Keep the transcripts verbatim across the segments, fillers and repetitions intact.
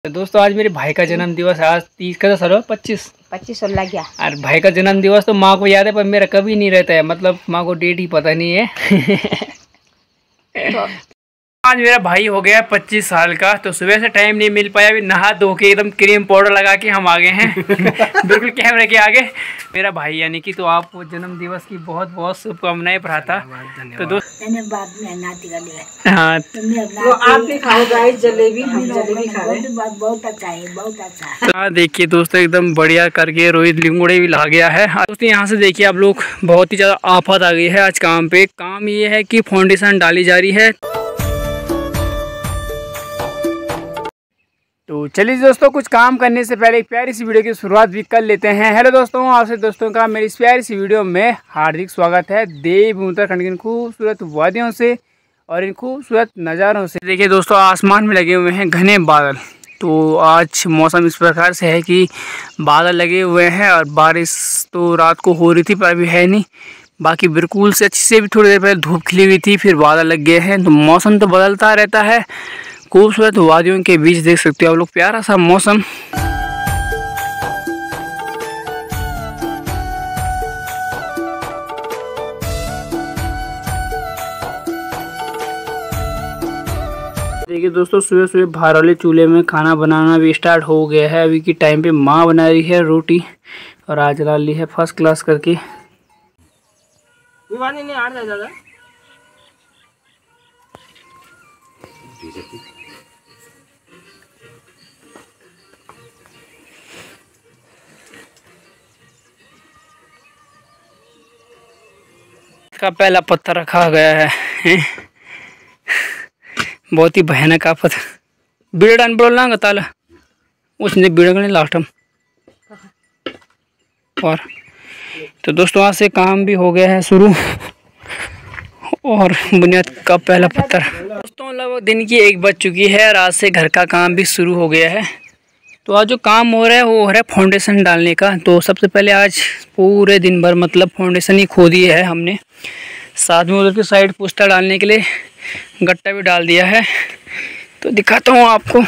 तो दोस्तों आज मेरे भाई का जन्म दिवस है। आज तीस का साल हो पच्चीस पच्चीस सोलह गया। और भाई का जन्म दिवस तो माँ को याद है पर मेरा कभी नहीं रहता है, मतलब माँ को डेट ही पता नहीं है। तो आज मेरा भाई हो गया पच्चीस साल का, तो सुबह से टाइम नहीं मिल पाया। अभी नहा धो के एकदम क्रीम पाउडर लगा के हम आ गए हैं बिल्कुल कैमरे के आगे। मेरा भाई यानी कि तो आपको जन्म दिवस की बहुत बहुत शुभकामनाएं पढ़ाता। तो दोस्त मैंने बाद में नाती का लिया। हाँ वो आप भी खाओ गाइस, जलेबी हम जलेबी खा रहे हैं। बहुत अच्छा है, बहुत अच्छा। हाँ देखिए दोस्तों एकदम बढ़िया करके रोहित लिंगोड़े भी ला गया है। दोस्तों यहाँ से देखिए आप लोग, बहुत ही ज़्यादा आफत आ गई है आज काम पे। काम ये है कि फाउंडेशन डाली जा रही है। तो चलिए दोस्तों, कुछ काम करने से पहले एक प्यारी सी वीडियो की शुरुआत भी कर लेते हैं। हेलो दोस्तों, आपसे दोस्तों का मेरी इस प्यारी सी वीडियो में हार्दिक स्वागत है। देव उत्तराखंड की खूबसूरत वादियों से और इन खूबसूरत नज़ारों से। देखिए दोस्तों, आसमान में लगे हुए हैं घने बादल। तो आज मौसम इस प्रकार से है कि बादल लगे हुए हैं और बारिश तो रात को हो रही थी पर अभी है नहीं। बाकी बिल्कुल से अच्छी से भी थोड़ी देर पहले धूप खिली हुई थी, फिर बादल लग गए हैं। तो मौसम तो बदलता रहता है। खूबसूरत वादियों के बीच देख सकते हो आप लोग प्यारा सा मौसम। देखिए दोस्तों, सुबह सुबह बाहर वाले चूल्हे में खाना बनाना भी स्टार्ट हो गया है। अभी की टाइम पे माँ बना रही है रोटी और आज डाल ली है फर्स्ट क्लास करके। का पहला पत्थर रखा गया है, है? बहुत ही भयानक आफत। बीड़न बोलना ताला उसने बीड़न लास्ट हम और तो दोस्तों आज से काम भी हो गया है शुरू और बुनियाद का पहला पत्थर। दोस्तों लगभग दिन की एक बज चुकी है और आज से घर का काम भी शुरू हो गया है। तो आज जो काम हो रहा है वो हो रहा है फाउंडेशन डालने का। तो सबसे पहले आज पूरे दिन भर मतलब फाउंडेशन ही खोदी है हमने। साथ में उधर की साइड पुस्ता डालने के लिए गट्टा भी डाल दिया है। तो दिखाता हूँ आपको।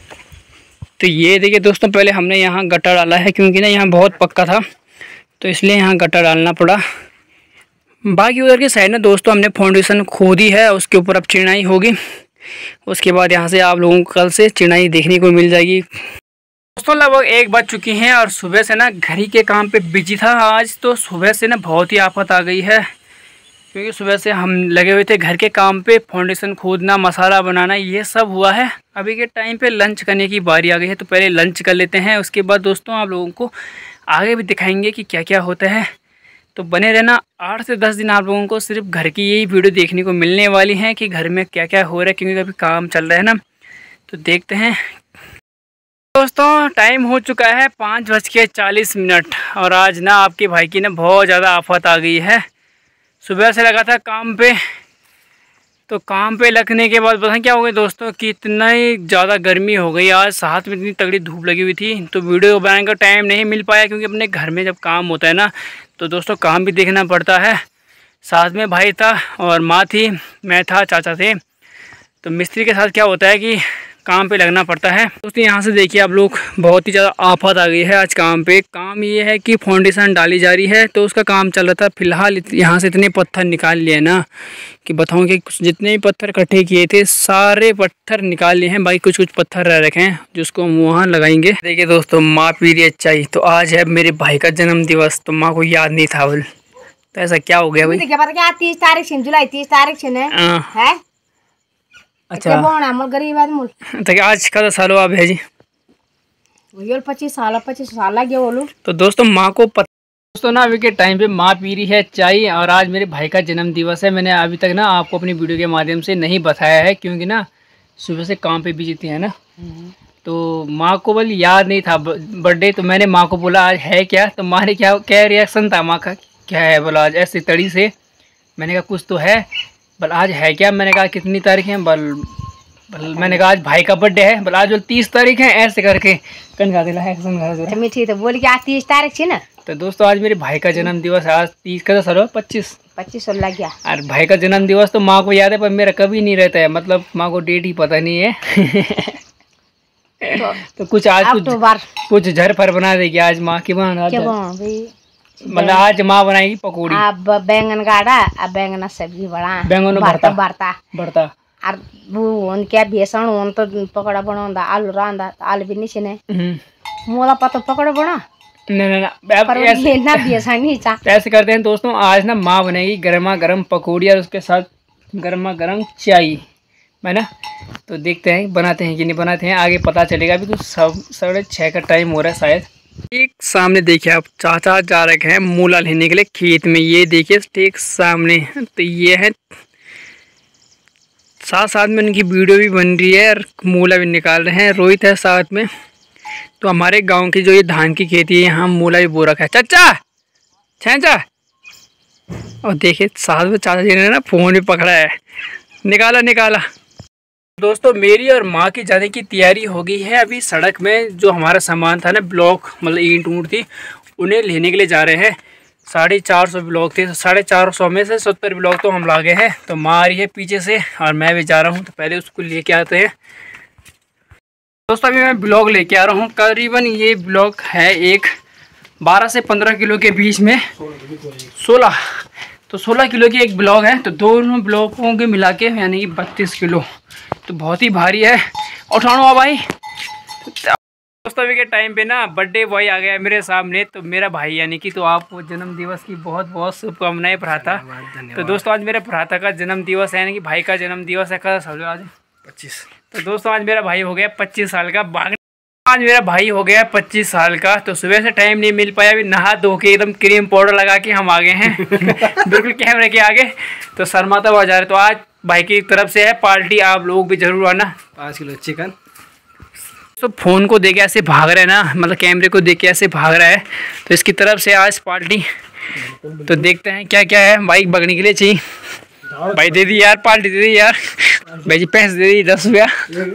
तो ये देखिए दोस्तों, पहले हमने यहाँ गट्टा डाला है क्योंकि ना यहाँ बहुत पक्का था, तो इसलिए यहाँ गट्टा डालना पड़ा। बाकी उधर की साइड ना दोस्तों हमने फाउंडेशन खोदी है, उसके ऊपर अब चिनाई होगी। उसके बाद यहाँ से आप लोगों को कल से चिनाई देखने को मिल जाएगी। दोस्तों लगभग एक बज चुकी हैं और सुबह से ना घर ही के काम पे बिजी था आज। तो सुबह से ना बहुत ही आफत आ गई है क्योंकि सुबह से हम लगे हुए थे घर के काम पे। फाउंडेशन खोदना, मसाला बनाना, ये सब हुआ है। अभी के टाइम पे लंच करने की बारी आ गई है, तो पहले लंच कर लेते हैं। उसके बाद दोस्तों आप लोगों को आगे भी दिखाएंगे कि क्या क्या होता है। तो बने रहना, आठ से दस दिन आप लोगों को सिर्फ घर की यही वीडियो देखने को मिलने वाली हैं कि घर में क्या क्या हो रहा है, क्योंकि अभी काम चल रहा है ना। तो देखते हैं दोस्तों। टाइम हो चुका है पाँच बज के चालीस मिनट और आज ना आपके भाई की ना बहुत ज़्यादा आफत आ गई है। सुबह से लगा था काम पे, तो काम पे लगने के बाद पता क्या हो गया दोस्तों कि इतना ही ज़्यादा गर्मी हो गई। आज साथ में इतनी तगड़ी धूप लगी हुई थी, तो वीडियो बनाने का टाइम नहीं मिल पाया क्योंकि अपने घर में जब काम होता है ना तो दोस्तों काम भी देखना पड़ता है। साथ में भाई था और माँ थी, मैं था, चाचा थे। तो मिस्त्री के साथ क्या होता है कि काम पे लगना पड़ता है। दोस्तों यहाँ से देखिए आप लोग, बहुत ही ज़्यादा आफत आ गई है आज काम पे। काम ये है कि फाउंडेशन डाली जा रही है, तो उसका काम चल रहा था। फिलहाल यहाँ से इतने पत्थर निकाल लिए ना कि बताऊँ कि कुछ जितने भी पत्थर इकट्ठे किए थे सारे पत्थर निकाल लिए हैं। भाई कुछ कुछ पत्थर रह रखे हैं जिसको हम वहाँ लगाएंगे। देखिए दोस्तों, माँ पी रही है चाय। तो आज है मेरे भाई का जन्म दिवस, तो माँ को याद नहीं था बोल। तो ऐसा क्या हो गया भाई? तीस तारीख से जुलाई तीस तारीख से है। अच्छा गरीब आदमी तो आज का साल हो आप है जी? पच्चीस साल पच्चीस साल लग गया बोलूँ। तो दोस्तों माँ को पता दोस्तों ना अभी के टाइम पे माँ पी रही है चाय और आज मेरे भाई का जन्म दिवस है। मैंने अभी तक ना आपको अपनी वीडियो के माध्यम से नहीं बताया है क्योंकि ना सुबह से काम पे बिजी थी है ना। तो माँ को बोल याद नहीं था बर्थडे। तो मैंने माँ को बोला आज है क्या, तो माँ ने क्या क्या रिएक्शन था माँ का, क्या है बोला आज ऐसी तड़ी से। मैंने कहा कुछ तो है। बल आज है क्या? मैंने कहा कितनी तारीख है? बल बल मैंने कहा आज भाई का बर्थडे है। बल आज बोल तीस तारीख है, ऐसे करके कन गा दिला है मीठी। तो बोली कि आज तीस तारीख से ना। तो दोस्तों आज मेरे भाई का जन्म दिवस है। आज तीस का साल हो पच्चीस पच्चीस सोलह गया। और भाई का जन्म दिवस तो माँ को याद है पर मेरा कभी नहीं रहता है, मतलब माँ को डेट ही पता नहीं है। तो, तो कुछ आज कुछ कुछ झर पर बना देगी आज माँ की बना मतलब आज माँ बनाएगी पकौड़ी। अब बैंगन गाड़ा अब बैंगन सब्जी बना बैंगन भरता भरता भरता और वो उनके बेसन उन तो पकौड़ा बनाऊंगा आलू रांदा आलू भी नहीं ने मोला पता पकौड़ा बना नहीं नहीं ऐसे, ना बेसन नहीं चा ऐसे करते हैं दोस्तों। आज ना माँ बनेगी गर्मा गर्म पकौड़ी और उसके साथ गर्मा गर्म चाय है ना। तो देखते हैं बनाते हैं कि नहीं बनाते हैं, आगे पता चलेगा। अभी तो सब साढ़े छः का टाइम हो रहा है शायद। एक सामने देखिए आप चाचा जा रखे हैं मूला लेने के लिए खेत में, ये देखिए ठीक सामने। तो ये है साथ साथ में उनकी वीडियो भी बन रही है और मूला भी निकाल रहे हैं। रोहित है साथ में। तो हमारे गांव की जो ये धान की खेती है यहाँ मूला भी बो रखा है। चाचा चाचा और देखिए साथ में चाचा जी ने ना फोन भी पकड़ा है, निकाला निकाला। दोस्तों मेरी और माँ की जाने की तैयारी हो गई है। अभी सड़क में जो हमारा सामान था ना ब्लॉक मतलब ईंट ऊंट थी उन्हें लेने के लिए जा रहे हैं। साढ़े चार सौ ब्लॉक थे, साढ़े चार सौ में से सत्तर ब्लॉक तो हम लागे हैं। तो माँ आ रही है पीछे से और मैं भी जा रहा हूँ। तो पहले उसको लेके आते हैं। दोस्तों अभी मैं ब्लॉक लेके आ रहा हूँ। करीबन ये ब्लॉक है एक बारह से पंद्रह किलो के बीच में, सोलह तो सोलह किलो की एक ब्लॉक है। तो दोनों ब्लॉकों के मिला के यानी कि बत्तीस किलो, तो बहुत ही भारी है। उठानो भाई। दोस्तों अभी के टाइम पे ना बर्थडे बॉय आ गया मेरे सामने, तो मेरा भाई यानी कि, तो आपको जन्म दिवस की बहुत बहुत शुभकामनाएं भ्राता। तो दोस्तों आज मेरे भ्राता का जन्म दिवस है यानी कि भाई का जन्म दिवस है। कल समझो आज पच्चीस। तो दोस्तों आज मेरा भाई हो गया पच्चीस साल का। भाग आज मेरा भाई हो गया पच्चीस साल का। तो सुबह से टाइम नहीं मिल पाया। अभी नहा धो के एकदम क्रीम पाउडर लगा के हम आ गए हैं बिल्कुल कैमरे के आगे। तो शर्माता हुआ जा रहे। तो आज भाई की तरफ से है पार्टी, आप लोग भी जरूर आना। पाँच किलो चिकन। तो फ़ोन को देख के ऐसे भाग रहा है ना, मतलब कैमरे को देख के ऐसे भाग रहा है। तो इसकी तरफ से आज पार्टी। तो देखते हैं क्या क्या है। बाइक बगने के लिए चाहिए भाई, दे दी यार पार्टी, दे दी यार भाई जी। पैसे दे दी दस रुपया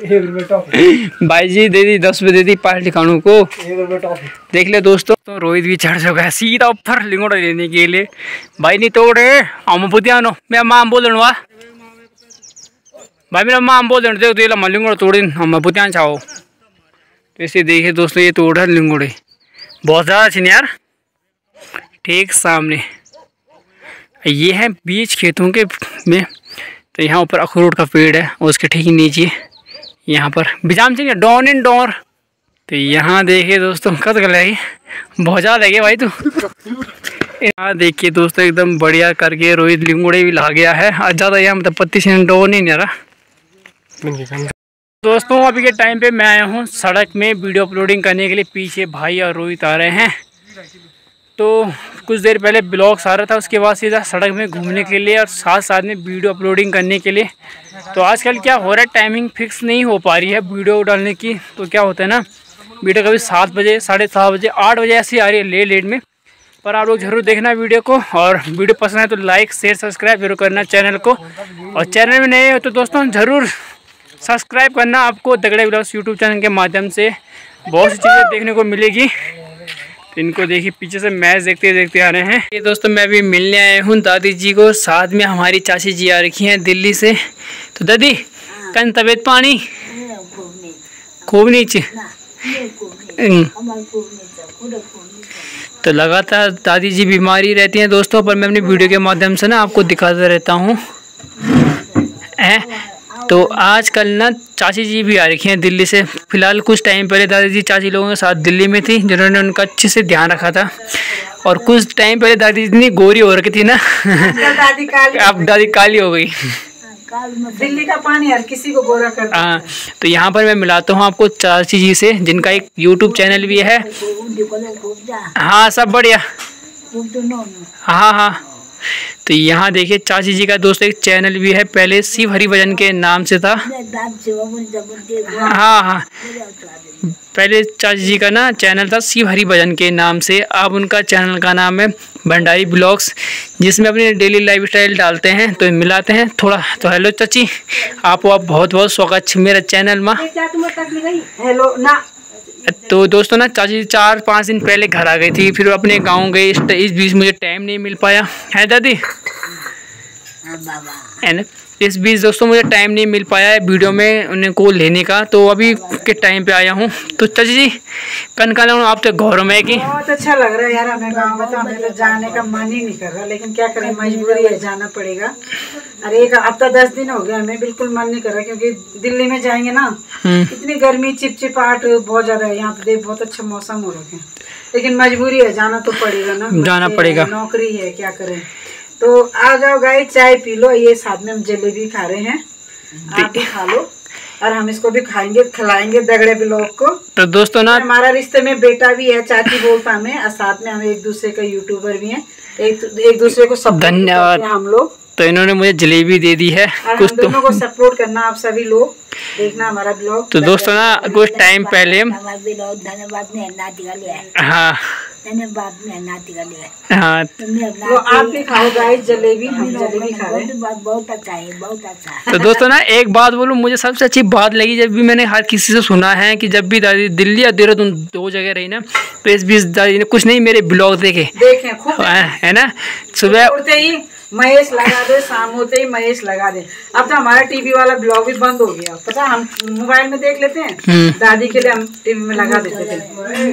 भाई जी, दे दी दस रुपये दे दी पार्टी खानों को। देख ले दोस्तों। तो रोहित भी चढ़ चुका है सीधा ऊपर लिंगोड़ा लेने के लिए। भाई नहीं तोड़े हम बुद्धियानो मेरा माम बोल देना वाह भाई, मेरा माम बोल देना देखो तो लिंगोड़ा तोड़ दिन हम बुद्धियान चाहो। तो इसे देखिए दोस्तों ये तोड़ है लिंगोड़े बहुत ज़्यादा अच्छी यार। ठीक सामने ये है बीच खेतों के में। तो यहाँ ऊपर अखरोट का पेड़ है और उसके ठीक नीचे यहाँ पर बिजाम चाहिए डॉन इन डोर। तो यहाँ देखिए दोस्तों कद गले बहुत ज़्यादा लगे भाई। तो यहाँ देखिए दोस्तों एकदम बढ़िया करके रोहित लिंगोड़े भी ला गया है। आज ज़्यादा यहाँ मतलब पत्ती से डॉन ही नहीं रहा। दोस्तों अभी के टाइम पे मैं आया हूँ सड़क में वीडियो अपलोडिंग करने के लिए। पीछे भाई और रोहित आ रहे हैं। तो कुछ देर पहले ब्लॉग्स आ रहा था, उसके बाद सीधा सड़क में घूमने के लिए और साथ साथ में वीडियो अपलोडिंग करने के लिए। तो आजकल क्या हो रहा है टाइमिंग फिक्स नहीं हो पा रही है वीडियो डालने की। तो क्या होता है ना वीडियो कभी सात बजे साढ़े सात बजे आठ बजे ऐसी आ रही है ले लेट में। पर आप लोग ज़रूर देखना वीडियो को, और वीडियो पसंद है तो लाइक शेयर सब्सक्राइब जरूर करना चैनल को। और चैनल में नए हो तो दोस्तों ज़रूर सब्सक्राइब करना। आपको दगड़े ब्लॉग्स यूट्यूब चैनल के माध्यम से बहुत सी चीज़ें देखने को मिलेगी। तो इनको देखिए पीछे से मैच देखते देखते आ रहे हैं। ये दोस्तों मैं भी मिलने आया हूँ दादी जी को, साथ में हमारी चाची जी आ रखी हैं दिल्ली से। तो दादी कन तबीयत पानी खूब नीचे। तो लगातार दादी जी बीमारी रहती हैं दोस्तों, पर मैं अपनी वीडियो के माध्यम से ना आपको दिखाता रहता हूँ। तो आजकल ना चाची जी भी आ रखी हैं दिल्ली से। फिलहाल कुछ टाइम पहले दादी जी चाची लोगों के साथ दिल्ली में थी, जिन्होंने उनका अच्छे से ध्यान रखा था। और कुछ टाइम पहले दादी जी गोरी हो रखी थी ना दादी काली अब दादी काली हो गई। दिल्ली का पानी हर किसी को गोरा कर। हाँ तो यहाँ पर मैं मिलाता हूँ आपको चाची जी से, जिनका एक यूट्यूब चैनल भी है। हाँ सब बढ़िया। हाँ हाँ तो यहाँ देखिए चाची जी का दोस्तों एक चैनल भी है, पहले शिव हरि भजन के नाम से था। हाँ हाँ पहले चाची जी का ना चैनल था शिव हरि भजन के नाम से। अब उनका चैनल का नाम है भंडारी ब्लॉग्स, जिसमें अपनी डेली लाइफस्टाइल डालते हैं। तो मिलाते हैं थोड़ा। तो हेलो चाची, आपको आप बहुत बहुत स्वागत मेरा चैनल में। हेलो ना। तो दोस्तों ना चाची चार पाँच दिन पहले घर आ गई थी, फिर वो अपने गांव गई। इस बीच मुझे टाइम नहीं मिल पाया है दादी है ना। इस बीच दोस्तों मुझे टाइम नहीं मिल पाया है वीडियो में उनको लेने का, तो अभी के टाइम पे आया हूँ। तो चाची जी कन का आप तो घरों में कि बहुत अच्छा लग रहा है यार, हमें गाँव में तो हमें तो जाने का मन ही नहीं कर रहा, लेकिन क्या करें मजबूरी है, जाना पड़ेगा। अरे एक हफ्ता दस दिन हो गया हमें बिल्कुल मन नहीं कर रहा, क्योंकि दिल्ली में जाएंगे ना इतनी गर्मी चिपचिपाहट बहुत ज्यादा है, यहाँ पे बहुत अच्छा मौसम हो रखे, लेकिन मजबूरी है, जाना तो पड़ेगा ना, जाना पड़ेगा, नौकरी है, क्या करें। तो आ जाओ गाइस, चाय पी लो, ये साथ में हम जलेबी खा रहे हैं, आप भी खा लो और हम इसको भी खाएंगे, खिलाएंगे दगड़े ब्लॉग को। तो दोस्तों ना हमारा रिश्ते में बेटा भी है, चाची बोलता हमें, और साथ में हम एक दूसरे का यूट्यूबर भी हैं, एक एक दूसरे को सपोर्ट धन्यवाद हम लोग। तो इन्होंने मुझे जलेबी दे दी है, कुछ तो दोनों को सपोर्ट करना, आप सभी लोग देखना हमारा ब्लॉग। तो दोस्तों ना कुछ टाइम पहले हाँ हाँ तो आप भी खाओ गाइस जलेबी, हम जलेबी खा रहे हैं, बहुत अच्छा है, बहुत अच्छा है। तो दोस्तों ना एक बात बोलूं, मुझे सबसे अच्छी बात लगी, जब भी मैंने हर किसी से सुना है कि जब भी दादी दिल्ली या देहरादून दो जगह रही ना, तो इस बीच दादी ने कुछ नहीं मेरे ब्लॉग देखे देखे खूब है ना, सुबह उठते ही महेश लगा दे, शाम होते ही महेश लगा दे। अब तो हमारा टीवी वाला ब्लॉग भी बंद हो गया, पता हम मोबाइल में देख लेते हैं, दादी के लिए हम टीवी में लगा देते थे।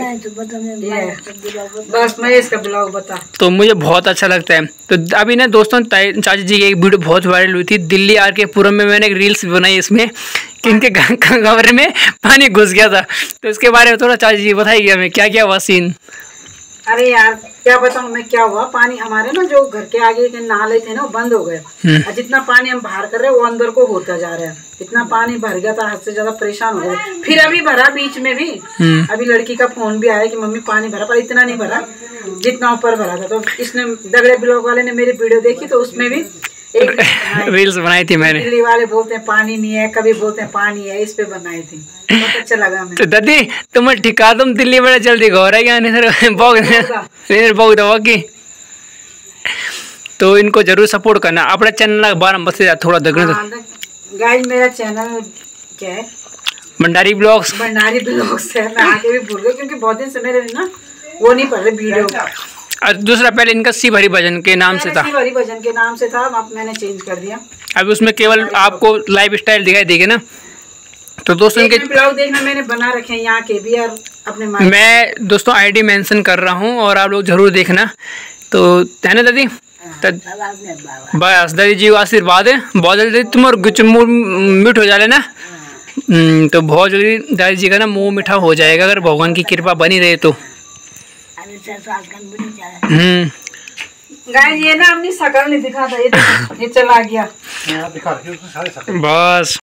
बस महेश का ब्लॉग बता। तो मुझे बहुत अच्छा लगता है। तो अभी ना दोस्तों चाची जी की एक वीडियो बहुत वायरल हुई थी, दिल्ली आर के पुरम में मैंने एक रील्स बनाई इसमें कि इनके कमरे में पानी घुस गया था, तो इसके बारे में थोड़ा चाची जी बताइए हमें क्या क्या हुआ सीन। अरे यार क्या बताऊं मैं क्या हुआ, पानी हमारे ना जो घर के आगे के नाले थे ना वो बंद हो गए, और जितना पानी हम बाहर कर रहे हैं वो अंदर को होता जा रहा है, इतना पानी भर गया था, हद से ज्यादा परेशान हो गए। फिर अभी भरा बीच में भी, अभी लड़की का फोन भी आया कि मम्मी पानी भरा, पर इतना नहीं भरा जितना ऊपर भरा था। तो इसने दगड़े ब्लॉग वाले ने मेरी वीडियो देखी, तो उसमें भी एक रील्स बनाई थी मैंने। दिल्ली वाले बोलते हैं पानी नहीं है, कभी बोलते हैं पानी है, इस पे बनाई थी, बहुत अच्छा लगा हमें। तो दादी तुम ठिका तुम दिल्ली बड़े जल्दी घोर है क्या नहीं बहुत दवा की। तो इनको जरूर सपोर्ट करना, अपना चैनल बारह बसे थोड़ा दगड़े। गाइस मेरा चैनल क्या है, भंडारी ब्लॉग्स, भंडारी ब्लॉग्स है, मैं आगे भी भूल गई क्योंकि बहुत दिन से मेरे ना वो नहीं पढ़ रहे वीडियो। और दूसरा पहले इनका शिव हरि भजन के नाम से था, शिव हरि भजन के नाम से था, अब मैंने चेंज कर दिया। अभी उसमें केवल आपको लाइफ स्टाइल दिखाई देगा ना। तो दोस्तों इनके ब्लॉग देखना मैंने बना रखे हैं यहाँ के भी, और अपने मैं दोस्तों आईडी मेंशन कर रहा हूँ और आप लोग जरूर देखना। तो है ना दादी, बस दादी जी आशीर्वाद है, बहुत जल्दी तुम और मीठ हो जा लेना। तो बहुत जल्दी दादी जी का ना मुँह मीठा हो जाएगा, अगर भगवान की कृपा बनी रहे तो। हम्म गाइस ये ना अपनी शकल नहीं दिखाता, ये ये चला गया बस।